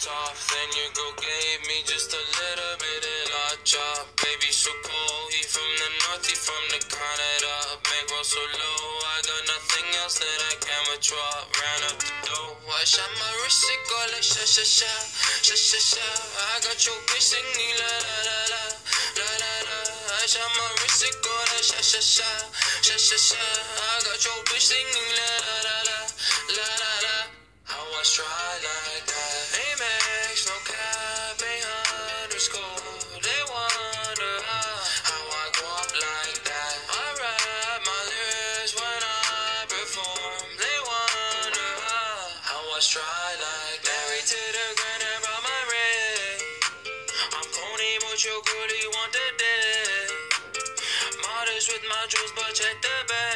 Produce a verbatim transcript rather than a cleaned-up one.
off, then your girl gave me just a little bit of la chop. Baby so cold, he from the north, he from the Canada. Bankroll so low, I got nothing else that I can withdraw. Ran up the dough, I shot my wrist, it go like sha sha sha, sha sha sha. I got your bitch singing la la la la, la la la. I shot my wrist, it go like sha sha sha, sha sha sha. I got your bitch singing la la la la, la la la. How I try like that? Amex, no cap, eight underscore. They wonder how, how I go up like that. I rap my lyrics when I perform. They wonder how, how I try like that. Married to the grind, I brought my ring. I'm corny, but your girlie want the dick. Modest with my jewels, but check the bag.